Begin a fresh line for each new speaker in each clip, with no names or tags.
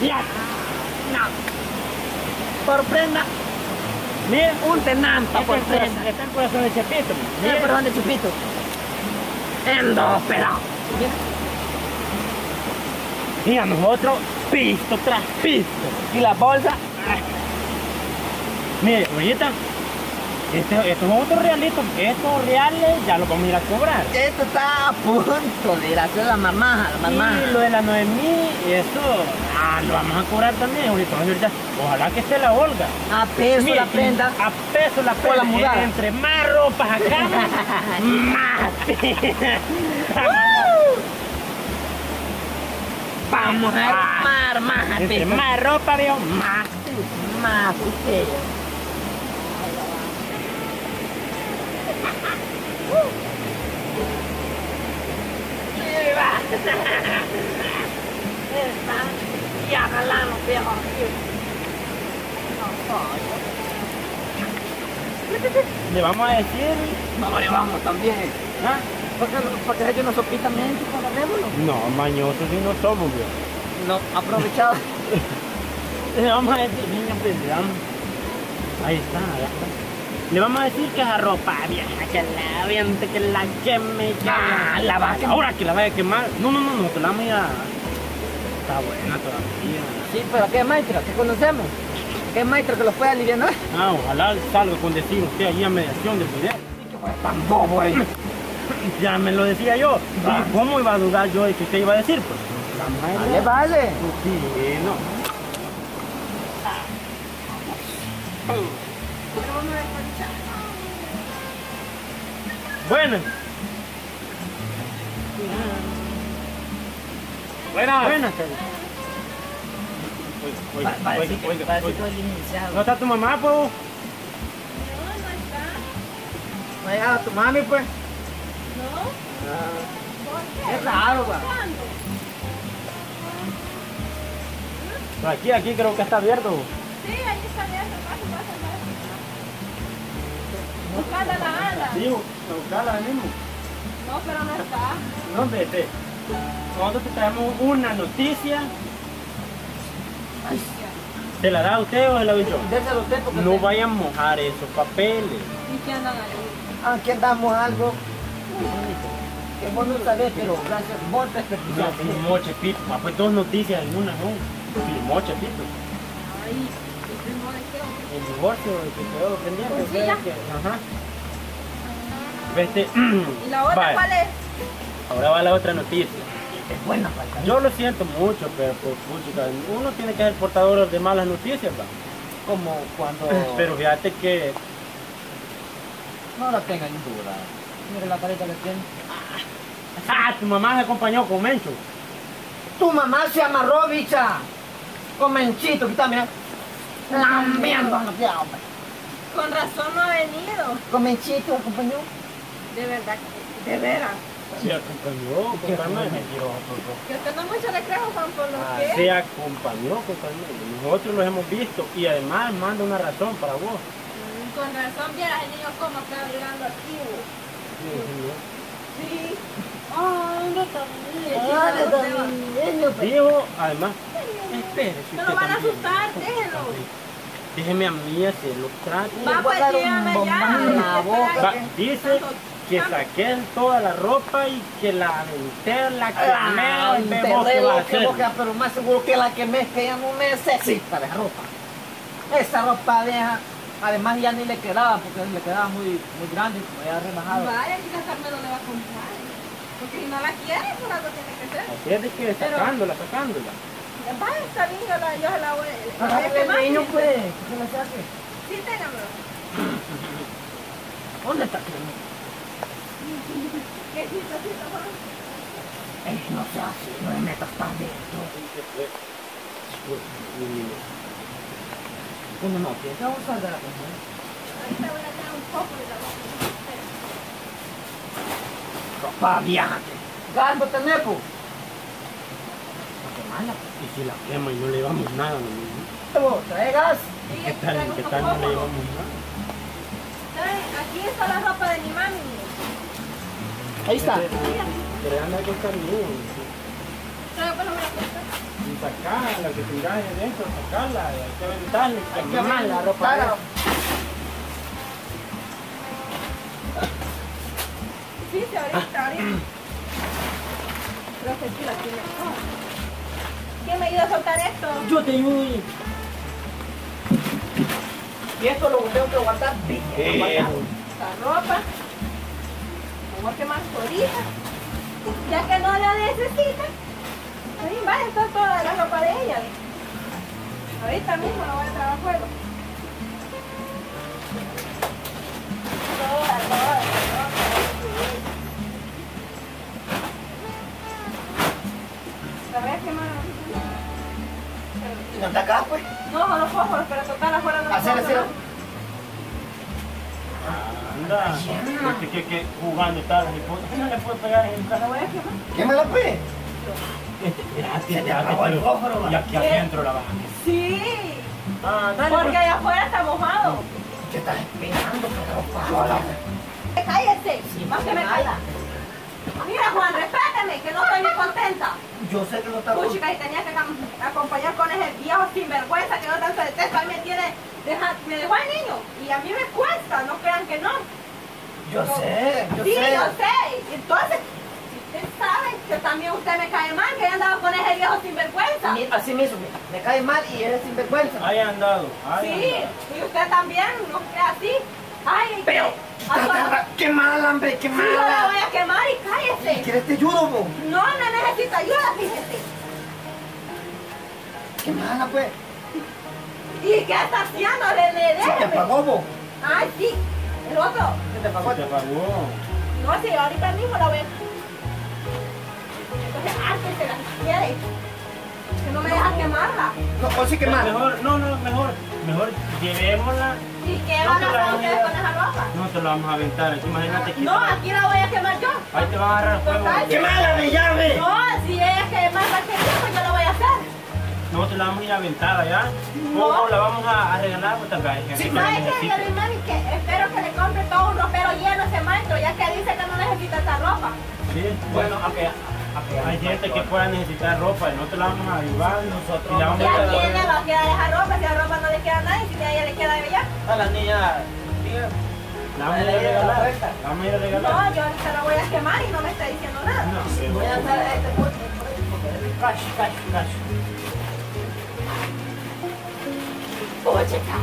Ya. No. Por prenda. Mire, un tenanta por prenda.
Está el corazón de Chepito.
Mire, perdón de Chupito. En dos pedazos.
Y a nosotros, pisto tras pisto. Y la bolsa. Mire, ahorita, estos otros realitos, estos reales ya los vamos a ir a cobrar.
Esto está a punto de ir a hacer la mamá.
Y lo de la Noemí, eso, lo vamos a cobrar también. Ahorita, ojalá que esté la Olga.
A peso
Mire,
la prenda.
A peso la
Por la
prenda.
mudada.
Entre más ropas acá, más.
Vamos a armar más.
Entre más ropa veo, más.
Más usted. Y agalano, viejo.
Le vamos a decir.
No, le vamos también.
¿Ah?
Porque ellos no sopitan mente, agarrémoslo.
No, mañosos si no somos, viejo.
No, aprovechado.
Le vamos a decir, niña, pues le damos. Ahí está, ahí está. Le vamos a decir que esa ropa vieja, que la aviente, que la queme, que la va a quemar. Ahora que la vaya a quemar. No, que la vamos a ir a... Está buena todavía.
Sí, pero ¿qué maestro? ¿Qué conocemos? ¿Qué maestro que los pueda aliviar?
Ojalá salga con decir usted allí a mediación del video.
¿Qué fue tan bobo ahí?
Ya me lo decía yo. ¿Y cómo iba a dudar yo de que usted iba a decir? Pues,
Vale.
sí, no. Bueno. Buenas.
Parece todo el iniciado.
¿No está tu mamá, pues?
¿No ha llegado tu mami, pues? Es raro, va.
Aquí creo que está abierto.
Sí, ahí está abierto, pasa. Buscando a la Ana.
Sí, a buscarla mismo.
No, pero no está.
No, vete. Nosotros te traemos una noticia. ¿Se la da usted o se la doy yo?
Déselo usted porque...
No vayan a mojar esos papeles.
¿Y qué andan ahí?
Aquí andamos algo que vos no sabés, pero gracias, vos te
No,
expertizaste.
firmó Chepito. Pues dos noticias en una, ¿no? Firmó Chepito.
Ay, ¿y primo de qué?
El divorcio que quedó pendiente.
Pues sí, ya.
Ajá. Vete.
¿Y la otra
Vale.
cuál es?
Ahora va la otra noticia.
Es buena, falta.
Yo lo siento mucho, pero pues, puchica, uno tiene que ser portador de malas noticias, ¿va?
Como cuando...
Pero fíjate que...
No la tengan en duda. Mire la carita que tiene.
Tu mamá se acompañó con Mencho.
Tu mamá se amarró, bicha. Con Menchito, que también. Lambiendo.
Con razón no ha venido.
Con Menchito acompañó.
De verdad, de veras.
Se acompañó con Carmen.
Que usted no mucho le creo, Juan, por lo
Se
que...
acompañó con Carmen. Nosotros los hemos visto y además manda una razón para vos.
Con razón, vieras el niño cómo está llegando aquí. Sí. Ay, no también.
Dijo, además, espere, si
No
usted
lo van a
también.
asustar, déjenlo.
Déjeme a mí hacerlo trato.
Va, pues dígame ya.
Dice que saquen toda la ropa y que la aventé, la quemé, y vemos qué va a hacer.
Pero más seguro que la quemé es que ella no necesita de ropa. Esa ropa vieja, además ya ni le quedaba porque le quedaba muy grande, como ya rebajado.
Vaya, quizás Carmelo le va a comprar. Porque si no la quiere, por algo tiene que ser.
Así es de que sacándola.
Vaya, está bien, yo se la voy a
El niño pues, ¿qué se le hace?
Sí, téngamelo.
¿Dónde está Clemo?
¿Qué chistosito, Juan?
No se hace, no me metas tan dentro. ¿Cómo no? ¿Qué vamos a dar?
Ahorita voy a tener un poco de la ropa.
Ropa vieja. Galbo, tenepo.
Y si la quema y no le llevamos nada, no.
¿Traigas?
Sí,
¿Qué
aquí
tal
traigo unos
no le
pocos.
llevamos nada?
Aquí está la ropa de mi mami.
Ahí está.
Pero anda a costar mío.
Traigo, pues no me la cuesta.
Y sacar. la que tengas ahí adentro, sacarla, y hay que aventarla y
Hay que
quemar la ropa.
Claro.
Sí, ahorita. Creo que sí la tiene. ¿Quién me ayuda a soltar esto?
Yo te ayudo.
Y esto lo tengo que guardar bien.
La ropa. Me voy a quemar ahorita. Ya que no la necesita. Ahí va, está toda la ropa de ella. Ahorita mismo la voy a traer a fuego. Toda. La voy a quemar.
¿Y no está acá, pues?
No, los fósforos, pero total afuera no
Hacer
puedo,
así.
¿no?
Anda, que jugando tal, no le puedo pegar en el
La
carro.
voy a quemar.
¿Qué me la pues?
Gracias, ya
apagó el fósforo,
y aquí adentro la baja.
Sí,
Dale,
porque allá afuera está mojado.
¿Qué estás esperando, pero?
Cállese, más que me calla. Mira, Juan, respétame, que no estoy ni contenta.
Yo sé que no está
Puchica, y tenía que acompañar con ese viejo sinvergüenza que no tanto detesto. Ahí me tiene, me dejó al niño. Y a mí me cuesta, no crean que no.
Yo sé, yo
Sí,
sé.
yo sé. Entonces, ustedes saben que también usted me cae mal, que yo andaba con ese viejo sinvergüenza.
Así mismo, mira, me cae mal y eres sinvergüenza.
ahí andado.
Sí, y usted también, no crea así. Ay,
Pero, qué mal, hombre, qué
sí, yo la
mal.
voy a quemar y cállese.
¿Quieres te ayudo, vos?
No necesito ayuda, fíjese.
Qué mala, pues.
¿Y qué está haciendo?
¿Se te
Déjeme.
apagó, vos?
Ay, sí, el otro.
¿Se te apagó?
Te apagó.
No, sí, ahorita mismo la voy a... Entonces, hártesela si quiere. Que no me deja quemarla.
No, o sí que mal.
Mejor llevémosla.
¿Y qué van a hacer ustedes con esa ropa?
No te la vamos a aventar, imagínate que
No, aquí la voy a quemar yo.
ahí te va a agarrar fuego.
Total.
¡Qué mala me llame!
No, si ella quema cualquier tiempo, yo lo voy a hacer.
No te la vamos a ir a aventar allá.
No.
O la vamos a regalar pues tal vez.
Sí,
que la
¿Sabes qué?
necesite.
Yo le mami que espero que le compre todo un ropero lleno a ese maestro, ya que dice que no necesita esta ropa.
Sí.
Bueno,
Hay gente que pueda necesitar ropa y no te la vamos a llevar nosotros. Y la vamos
¿Y
a
a
ir a
quién le
devolver.
va a quedar esa ropa? Si la ropa no le queda a nadie, si a ella le queda de ella.
a las niñas,
La vamos a ir a regalar. La vamos a ir a regalar.
No, yo ahorita la voy a quemar y no me está diciendo nada.
No,
voy a hacer este porque
cash.
Puchica.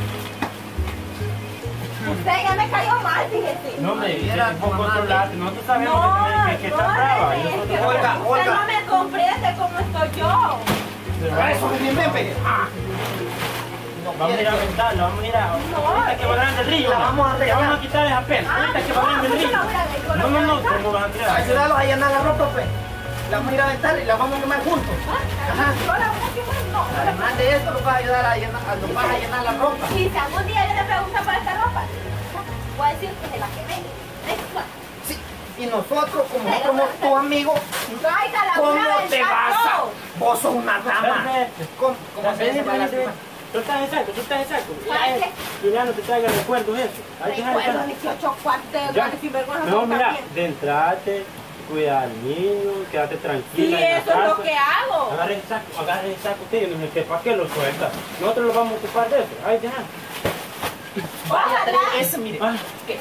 Usted ya me cayó mal, fíjese.
No, hombre,
Viera
tienes
tu
poco
mamá,
controlarte. Nosotros sabemos
No,
que está brava.
es
Y nosotros
que
Olga,
usted
Olga.
no me comprende como estoy yo.
eso es bien, bien, pegue.
Vamos a ir a aventarla, vamos a ir a... Ahorita que va grande el río.
La vamos a
Le
regalar.
vamos a quitar esa pena. Ahorita que va grande el río. No, ¿cómo vas a tirar?
Ayúdalos a llenar la ropa, pues. La vamos a ir a aventar y la vamos a quemar juntos.
Ajá. Yo la voy a quemar, no.
Además de esto, nos vas a ayudar a llenar, nos vas a llenar la ropa.
Y si algún día yo le pregunto por esta ropa, voy a decir que se la quemé.
Sí. Y nosotros, como somos tu amigo,
Tráigala,
¿cómo
una
te
vez,
vas a...?
tanto.
Vos sos una dama. ¿Cómo se dice para la prima?
Tú estás en saco.
¿Sabes qué?
Juliano te traiga recuerdos eso. Hay que
Recuerdo
dejar
18 cuartos
Ya.
de sinvergüenza.
No,
son
mira,
también.
de entrarte, cuidar al niño, quédate
Sí,
tranquila. en la
eso es lo
casa.
que hago.
Agarre el saco usted, yo no sé qué, ¿para qué lo suelta? Nosotros lo vamos a ocupar de eso. Ahí deja.
Ojalá.
Eso, mire.
Ah,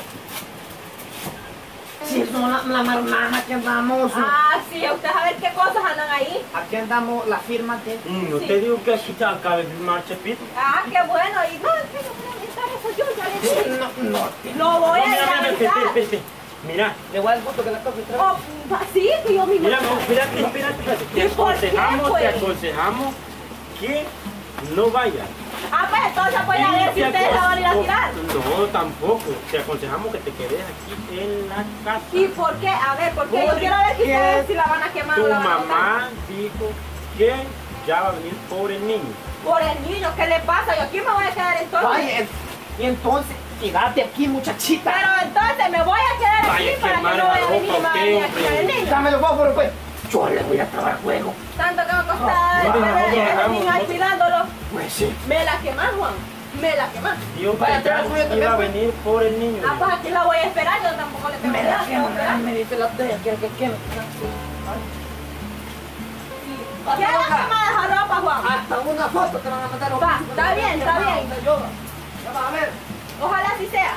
Si son la marmana, aquí andamos.
Ah, sí, usted sabe qué cosas andan ahí.
Aquí andamos la firma de...
no te digo que aquí te acaba de firmar Chepito.
Ah, qué bueno. Y no, es que no voy a aventar eso yo, ya le dije.
No.
Lo voy a
Mira,
aventar.
Mira,
Le voy a dar el gusto que la toque otra vez.
Oh, sí, que yo mismo.
mira, no, espérate. Te
¿Y por qué,
aconsejamos
pues?
que no vayas.
Ah, pues entonces voy a ver si ustedes la van a ir a tirar.
No, tampoco. Te aconsejamos que te quedes aquí en la casa.
¿Y por qué? A ver, porque yo quiero ver si ustedes si la van a quemar
Tu
o la van a botar.
mamá dijo que ya va a venir por el niño.
Por el niño, ¿qué le pasa? Yo aquí me voy a quedar entonces.
Vaya, y entonces, quédate aquí, muchachita.
Pero entonces me voy a quedar aquí
Vaya,
para que
quemar
no
la
vaya a venir y
ropa,
me vaya a
¿qué,
quitar el niño.
Dame los fósforos, pues. Yo le voy a trabar fuego.
Tanto que me costaba
No,
tener a ese
vamos,
niño ahí cuidándolo.
Pues sí.
Me la quemas, Juan. Me la quemas.
Dijo
Vaya,
que
te la
ya
cuido también,
iba a
pues.
venir por el niño.
Ah, pues aquí la voy a esperar. Yo tampoco le tengo
Me
miedo.
la
tengo que esperar.
me dice la tía, quiero que queme.
¿Qué haga quemada esa ropa, Juan.
Hasta una foto te van a mandar.
Va, está bien, está bien.
Ya vas a ver.
Ojalá así sea.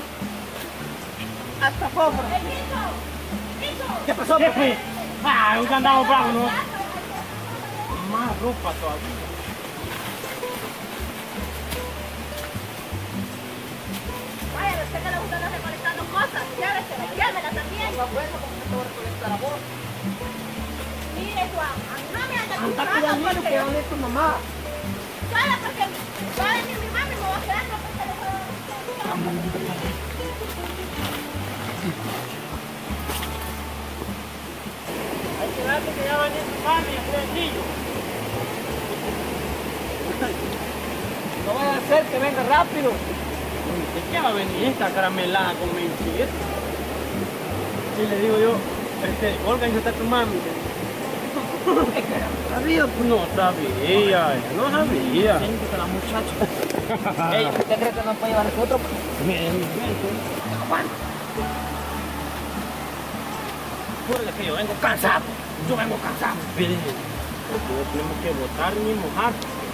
Hasta foto. ¿Qué pasó?
¿Qué fue? Ah, nunca andamos bravos, ¿no? Más ropa todavía.
Vaya, no sé que le gusta andar recolectando cosas. Llévesela también.
No, bueno, porque te voy a recolectar a vos.
Mire, Juan, a mí no me anda
Anda
comprando
cuidadito
porque...
que hable tu mamá.
Solo porque va a venir mi mami y me va a quedar con el teléfono.
Hay que darle que ya va a venir tu mami, Alfredillo.
No vaya a ser que venga rápido.
¿De qué va a venir esta caramelada con mentira? Y le digo yo, Olga, ¿y no está tu mami?
¿Sabía?
No sabía, no sabía.
Siéntese la muchacha. Ey, ¿usted cree que nos puede llevar a nosotros?
Ven.
Aguanta.
Júrale que yo vengo
Cansado. Yo vengo cansado.
Ven. No tenemos que votar ni mojar.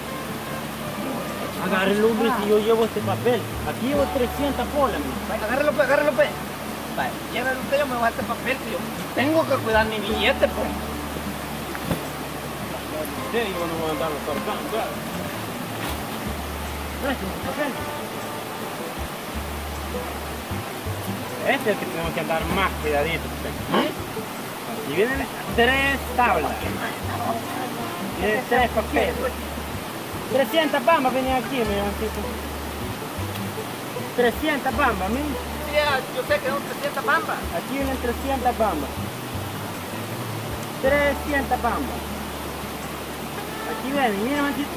Agarre el hombre si yo llevo este papel. Aquí llevo 300 bolas.
Vaya, agárrelo, pues, agárrelo, pues. Vaya, llévelo usted, yo me voy a este papel, tío. Tengo que cuidar mi billete, pues.
Sí, yo no voy a andarlo cortando. Este es el papel. Este es el que tenemos que andar más cuidadito. Aquí vienen 3 tablas. Tiene 3 papeles. 300 bambas venían aquí, mi amorcito. 300 bambas, mira.
Sí, yo sé que son 300 bambas.
Aquí vienen 300 bambas. 300 bambas. Aquí vienen, mira, manchito.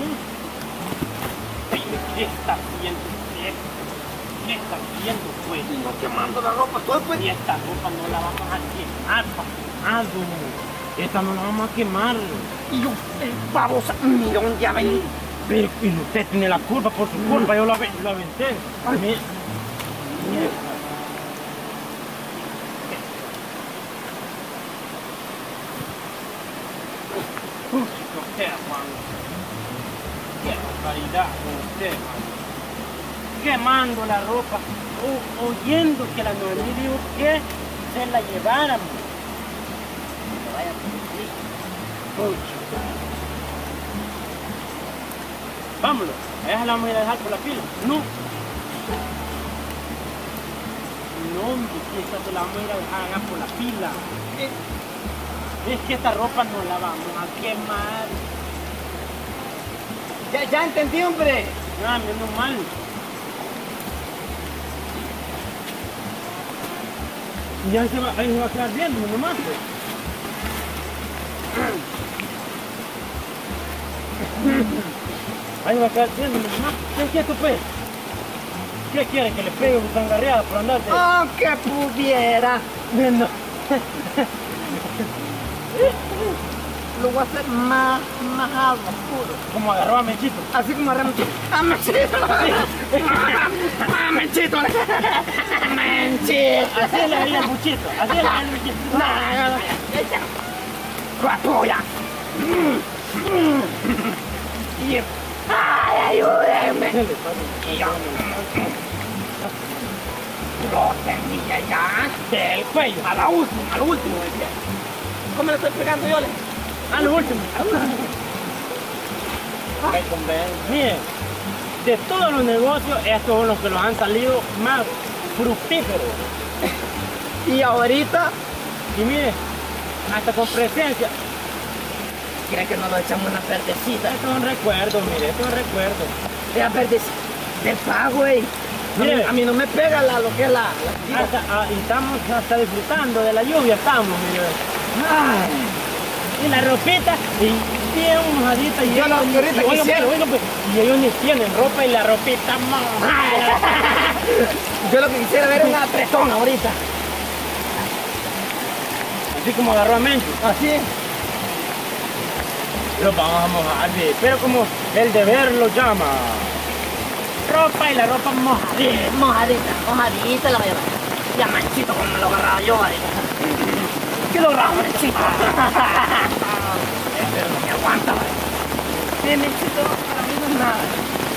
¿Qué está haciendo usted? ¿Qué está haciendo, pues?
No quemando la ropa, todo, pues.
Y esta ropa no la vamos a quemar, papado. Esta no la vamos a quemar.
Y yo, babosa, mira un ya vení.
Pero y usted tiene la culpa, por su culpa yo la aventé. Mira. Usted, Juan. Qué barbaridad con usted, Juan. Quemando la ropa, oyendo que la Noemí dijo que se la lleváramos. Vámonos, a esa la vamos a ir a dejar por la pila. No. No, hombre, que esta se la vamos a ir a dejar acá por la pila. Es que esta ropa no la vamos a quemar.
Ya entendí, hombre.
No, menos mal. Y ahí se va a quedar viendo nomás. Ahí va a quedar viendo nomás. ¿Qué es esto, pues? ¿Qué quiere? ¿Que le pegue un zangarreada por andarte?
Aunque pudiera.
No.
Lo voy a hacer más oscuro.
Como agarró a Menchito.
Así como agarré a Menchito. ¡A Menchito! ¡A Menchito! ¡Menchito!
Así es la vida del Muchito. Así es la vida del Muchito.
¡La tuya! ¡Ay, ayúdenme! Y yo lo tenía ya del cuello. A lo último decía. ¿Cómo le estoy pegando yo?
A lo último. Miren, de todos los negocios, estos son los que los han salido más fructíferos.
Y ahorita,
Y miren, hasta con presencia.
¿creen que no lo echamos una verdecita?
Esto es un recuerdo, mire, esto es un recuerdo.
Esa verdecita de pago, güey.
Mire.
A mí no me pega lo que es la
Y estamos hasta disfrutando de la lluvia, estamos, mire.
Ay.
Y la ropita, y bien mojadita. Y
Yo lo que ahorita
oigan,
quisiera.
oigan, pues, y ellos ni tienen ropa y la ropita mojada.
Yo lo que quisiera ver es una apretón ahorita.
Así como agarró a Mencho.
Así.
Lo vamos a mojar, sí, pero como el deber lo llama. Ropa y la ropa mojadita.
Mojadita la voy a llevar. Ya Manchito como lo agarraba yo ahorita. ¿Qué lo agarraba Manchito? Pero no me aguanta,
Miren, éxito para mí no es nada.